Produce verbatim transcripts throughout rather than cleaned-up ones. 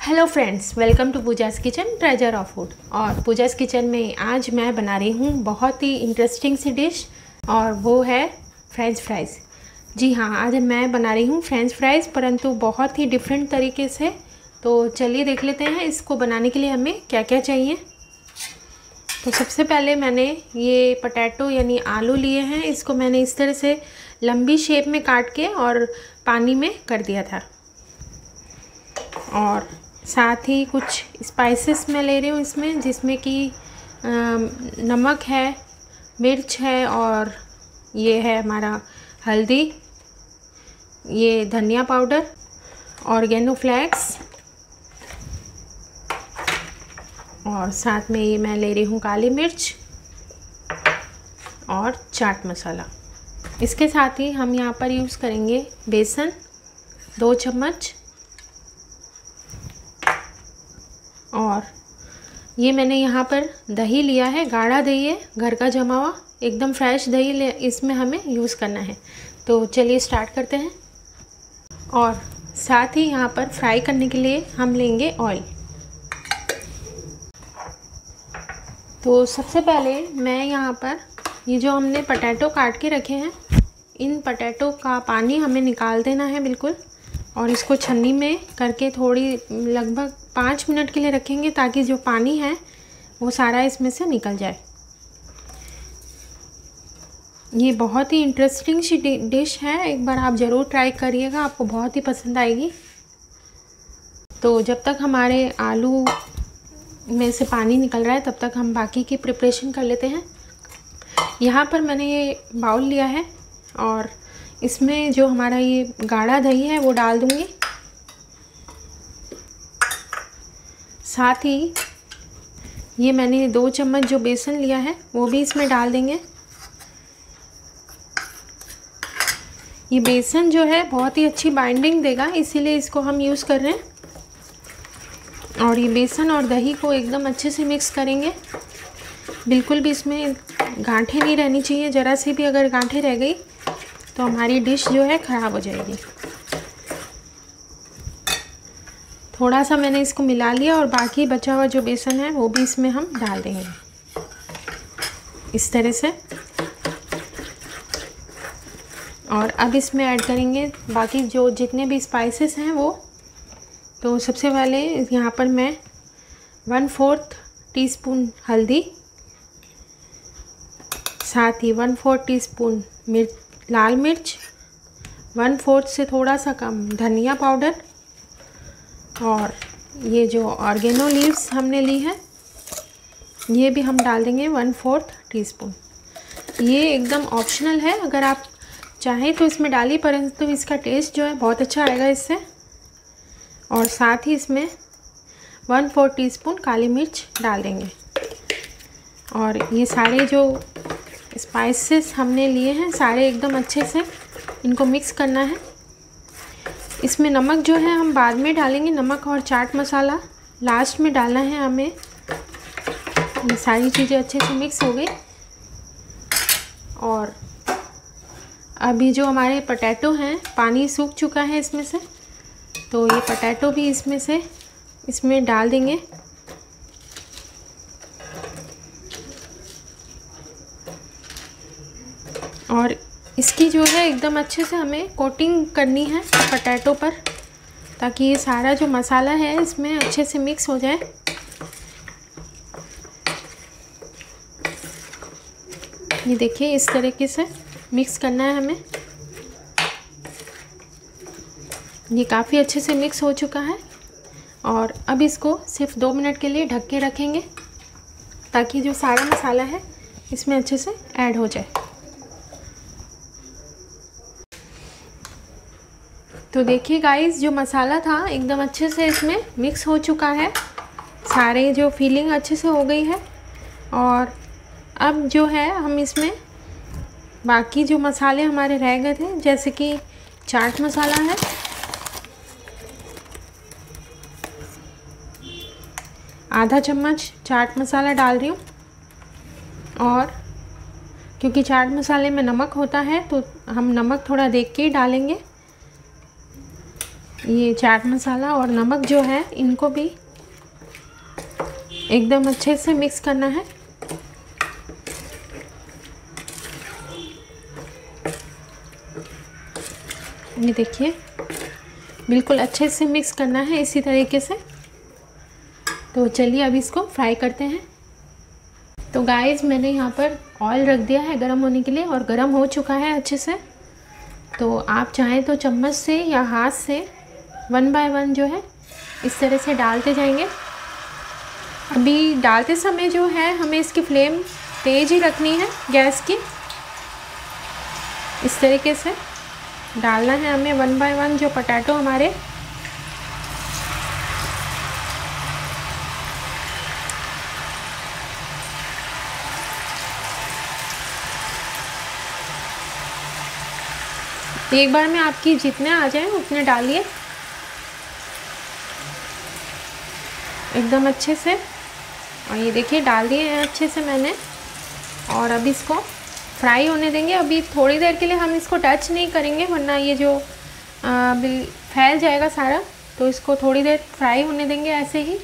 Hello friends, welcome to Pooja's kitchen treasure of food. और Pooja's kitchen में आज मैं बना रही हूँ बहुत ही इंटरेस्टिंग सी डिश, और वो है फ्रेंच फ्राइज़। जी हाँ, आज मैं बना रही हूँ फ्रेंच फ्राइज़, परंतु बहुत ही डिफरेंट तरीके से। तो चलिए देख लेते हैं इसको बनाने के लिए हमें क्या क्या चाहिए। तो सबसे पहले मैंने ये पोटैटो यानी आलू लिए हैं। इसको मैंने इस तरह से लंबी शेप में काट के और पानी में कर दिया था। और साथ ही कुछ स्पाइसेस मैं ले रही हूँ इसमें, जिसमें कि नमक है, मिर्च है, और ये है हमारा हल्दी, ये धनिया पाउडर, ऑर्गेनो फ्लेक्स, और साथ में ये मैं ले रही हूँ काली मिर्च और चाट मसाला। इसके साथ ही हम यहाँ पर यूज़ करेंगे बेसन दो चम्मच, और ये मैंने यहाँ पर दही लिया है, गाढ़ा दही है, घर का जमा हुआ एकदम फ्रेश दही ले, इसमें हमें यूज़ करना है। तो चलिए स्टार्ट करते हैं। और साथ ही यहाँ पर फ्राई करने के लिए हम लेंगे ऑयल। तो सबसे पहले मैं यहाँ पर ये जो हमने पोटैटो काट के रखे हैं, इन पोटैटो का पानी हमें निकाल देना है बिल्कुल, और इसको छन्नी में करके थोड़ी लगभग पाँच मिनट के लिए रखेंगे, ताकि जो पानी है वो सारा इसमें से निकल जाए। ये बहुत ही इंटरेस्टिंग सी डिश है, एक बार आप ज़रूर ट्राई करिएगा, आपको बहुत ही पसंद आएगी। तो जब तक हमारे आलू में से पानी निकल रहा है, तब तक हम बाकी की प्रिपरेशन कर लेते हैं। यहाँ पर मैंने ये बाउल लिया है, और इसमें जो हमारा ये गाढ़ा दही है वो डाल दूँगी। साथ ही ये मैंने दो चम्मच जो बेसन लिया है वो भी इसमें डाल देंगे। ये बेसन जो है बहुत ही अच्छी बाइंडिंग देगा, इसीलिए इसको हम यूज़ कर रहे हैं। और ये बेसन और दही को एकदम अच्छे से मिक्स करेंगे। बिल्कुल भी इसमें गांठें नहीं रहनी चाहिए, ज़रा सी भी अगर गांठें रह गई तो हमारी डिश जो है ख़राब हो जाएगी। थोड़ा सा मैंने इसको मिला लिया, और बाकी बचा हुआ जो बेसन है वो भी इसमें हम डाल देंगे इस तरह से। और अब इसमें ऐड करेंगे बाकी जो जितने भी स्पाइसेस हैं वो। तो सबसे पहले यहाँ पर मैं वन फोर्थ टीस्पून हल्दी, साथ ही वन फोर्थ टीस्पून मिर्च लाल मिर्च, वन फोर्थ से थोड़ा सा कम धनिया पाउडर, और ये जो ऑर्गेनो लीव्स हमने ली है ये भी हम डाल देंगे वन फोर्थ टीस्पून। ये एकदम ऑप्शनल है, अगर आप चाहें तो इसमें डालिए, परंतु तो इसका टेस्ट जो है बहुत अच्छा आएगा इससे। और साथ ही इसमें वन फोर्थ टीस्पून काली मिर्च डाल देंगे। और ये सारे जो स्पाइसेस हमने लिए हैं सारे एकदम अच्छे से इनको मिक्स करना है। इसमें नमक जो है हम बाद में डालेंगे, नमक और चाट मसाला लास्ट में डालना है हमें। ये सारी चीज़ें अच्छे से मिक्स हो गई। और अभी जो हमारे पोटैटो हैं पानी सूख चुका है इसमें से, तो ये पोटैटो भी इसमें से इसमें डाल देंगे। और इसकी जो है एकदम अच्छे से हमें कोटिंग करनी है पोटैटो पर, ताकि ये सारा जो मसाला है इसमें अच्छे से मिक्स हो जाए। ये देखिए इस तरीके से मिक्स करना है हमें। ये काफ़ी अच्छे से मिक्स हो चुका है, और अब इसको सिर्फ दो मिनट के लिए ढक के रखेंगे, ताकि जो सारा मसाला है इसमें अच्छे से ऐड हो जाए। तो देखिए गाइस, जो मसाला था एकदम अच्छे से इसमें मिक्स हो चुका है, सारे जो फीलिंग अच्छे से हो गई है। और अब जो है हम इसमें बाकी जो मसाले हमारे रह गए थे, जैसे कि चाट मसाला है, आधा चम्मच चाट मसाला डाल रही हूँ। और क्योंकि चाट मसाले में नमक होता है तो हम नमक थोड़ा देख के ही डालेंगे। ये चाट मसाला और नमक जो है इनको भी एकदम अच्छे से मिक्स करना है। ये देखिए बिल्कुल अच्छे से मिक्स करना है इसी तरीके से। तो चलिए अब इसको फ्राई करते हैं। तो गाइस मैंने यहाँ पर ऑयल रख दिया है गरम होने के लिए और गरम हो चुका है अच्छे से। तो आप चाहें तो चम्मच से या हाथ से वन बाय वन जो है इस तरह से डालते जाएंगे। अभी डालते समय जो है हमें इसकी फ्लेम तेज़ ही रखनी है गैस की। इस तरीके से डालना है हमें वन बाय वन जो पोटैटो हमारे। एक बार में आपकी जितने आ जाए उतने डालिए एकदम अच्छे से। और ये देखिए डाल दिए हैं अच्छे से मैंने। और अब इसको फ्राई होने देंगे। अभी थोड़ी देर के लिए हम इसको टच नहीं करेंगे वरना ये जो आ, फैल जाएगा सारा। तो इसको थोड़ी देर फ्राई होने देंगे ऐसे ही।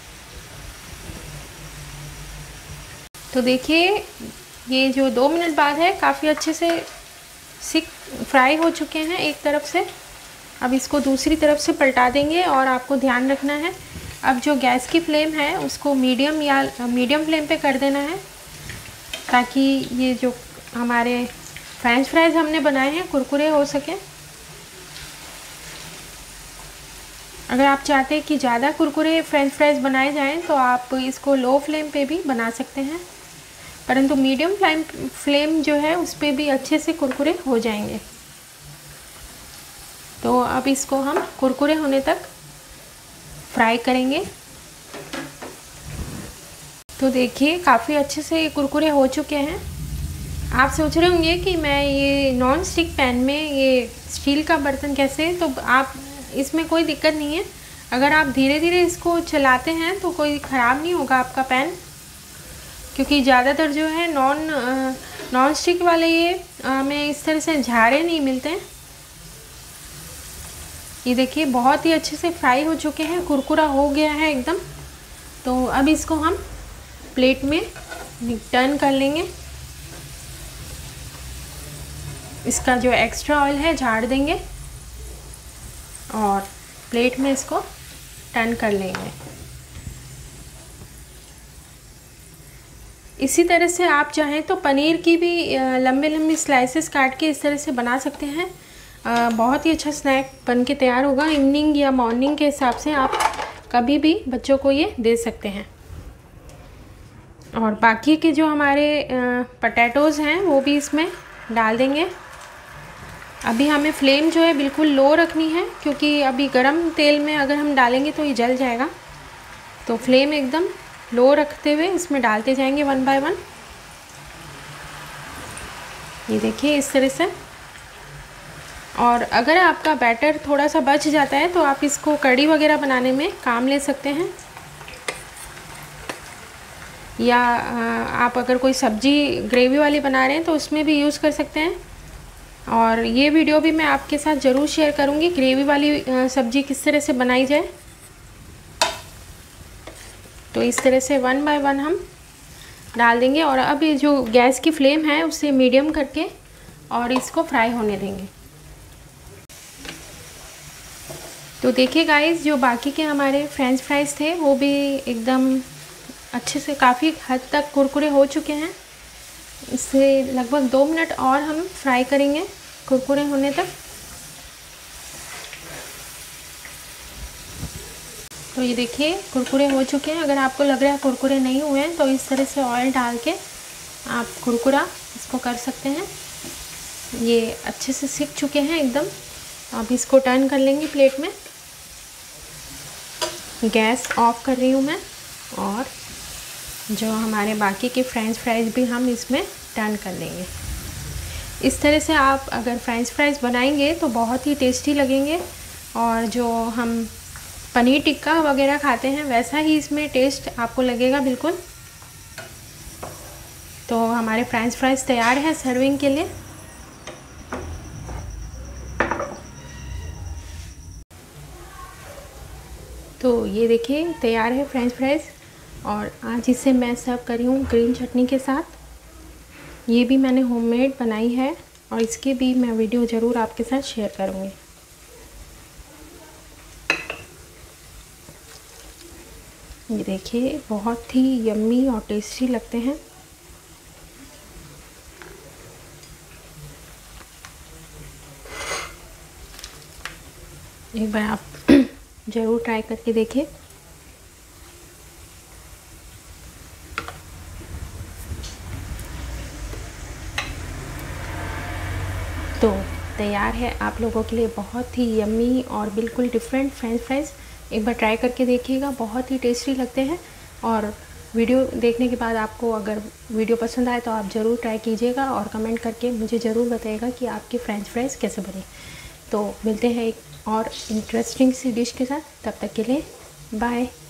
तो देखिए ये जो दो मिनट बाद है काफ़ी अच्छे से सिक फ्राई हो चुके हैं एक तरफ से। अब इसको दूसरी तरफ से पलटा देंगे। और आपको ध्यान रखना है अब जो गैस की फ्लेम है उसको मीडियम या मीडियम फ्लेम पे कर देना है ताकि ये जो हमारे फ्रेंच फ्राइज़ हमने बनाए हैं कुरकुरे हो सके। अगर आप चाहते हैं कि ज़्यादा कुरकुरे फ्रेंच फ्राइज़ बनाए जाएं तो आप इसको लो फ्लेम पे भी बना सकते हैं, परंतु मीडियम फ्लेम फ्लेम जो है उस पर भी अच्छे से कुरकुरे हो जाएंगे। तो अब इसको हम कुरकुरे होने तक फ्राई करेंगे। तो देखिए काफ़ी अच्छे से ये कुरकुरे हो चुके हैं। आप सोच रहे होंगे कि मैं ये नॉन स्टिक पैन में ये स्टील का बर्तन कैसे, तो आप इसमें कोई दिक्कत नहीं है। अगर आप धीरे धीरे इसको चलाते हैं तो कोई ख़राब नहीं होगा आपका पैन, क्योंकि ज़्यादातर जो है नॉन नॉन स्टिक वाले ये हमें इस तरह से झारे नहीं मिलते हैं। ये देखिए बहुत ही अच्छे से फ्राई हो चुके हैं, कुरकुरा हो गया है एकदम। तो अब इसको हम प्लेट में टर्न कर लेंगे। इसका जो एक्स्ट्रा ऑयल है झाड़ देंगे और प्लेट में इसको टर्न कर लेंगे। इसी तरह से आप चाहें तो पनीर की भी लंबे लंबे स्लाइसेस काट के इस तरह से बना सकते हैं। आ, बहुत ही अच्छा स्नैक बन के तैयार होगा। इवनिंग या मॉर्निंग के हिसाब से आप कभी भी बच्चों को ये दे सकते हैं। और बाकी के जो हमारे पोटैटोज़ हैं वो भी इसमें डाल देंगे। अभी हमें फ्लेम जो है बिल्कुल लो रखनी है, क्योंकि अभी गरम तेल में अगर हम डालेंगे तो ये जल जाएगा। तो फ्लेम एकदम लो रखते हुए इसमें डालते जाएंगे वन बाय वन। ये देखिए इस तरह से। और अगर आपका बैटर थोड़ा सा बच जाता है तो आप इसको कढ़ी वगैरह बनाने में काम ले सकते हैं, या आप अगर कोई सब्ज़ी ग्रेवी वाली बना रहे हैं तो उसमें भी यूज़ कर सकते हैं। और ये वीडियो भी मैं आपके साथ ज़रूर शेयर करूँगी ग्रेवी वाली सब्ज़ी किस तरह से बनाई जाए। तो इस तरह से वन बाय वन हम डाल देंगे। और अब ये जो गैस की फ्लेम है उसे मीडियम करके और इसको फ्राई होने देंगे। तो देखिए गाइस जो बाकी के हमारे फ्रेंच फ्राइज़ थे वो भी एकदम अच्छे से काफ़ी हद तक कुरकुरे हो चुके हैं। इसे लगभग दो मिनट और हम फ्राई करेंगे कुरकुरे होने तक। तो ये देखिए कुरकुरे हो चुके हैं। अगर आपको लग रहा है कुरकुरे नहीं हुए हैं तो इस तरह से ऑयल डाल के आप कुरकुरा इसको कर सकते हैं। ये अच्छे से सिक चुके हैं एकदम। अब इसको टर्न कर लेंगे प्लेट में। गैस ऑफ कर रही हूँ मैं। और जो हमारे बाकी के फ्रेंच फ्राइज़ भी हम इसमें टर्न कर लेंगे। इस तरह से आप अगर फ्रेंच फ्राइज़ बनाएंगे तो बहुत ही टेस्टी लगेंगे। और जो हम पनीर टिक्का वगैरह खाते हैं वैसा ही इसमें टेस्ट आपको लगेगा बिल्कुल। तो हमारे फ्रेंच फ्राइज़ तैयार है सर्विंग के लिए। तो ये देखिए तैयार है फ्रेंच फ्राइज़, और आज इसे मैं सर्व करी हूँ ग्रीन चटनी के साथ। ये भी मैंने होममेड बनाई है और इसकी भी मैं वीडियो ज़रूर आपके साथ शेयर करूँगी। ये देखिए बहुत ही यम्मी और टेस्टी लगते हैं। एक बार आप ज़रूर ट्राई करके देखिए। तो तैयार है आप लोगों के लिए बहुत ही यम्मी और बिल्कुल डिफरेंट फ्रेंच फ्राइज़। एक बार ट्राई करके देखिएगा, बहुत ही टेस्टी लगते हैं। और वीडियो देखने के बाद आपको अगर वीडियो पसंद आए तो आप ज़रूर ट्राई कीजिएगा और कमेंट करके मुझे ज़रूर बताइएगा कि आपकी फ्रेंच फ्राइज़ कैसे बनी। तो मिलते हैं एक और इंटरेस्टिंग सी डिश के साथ, तब तक के लिए बाय।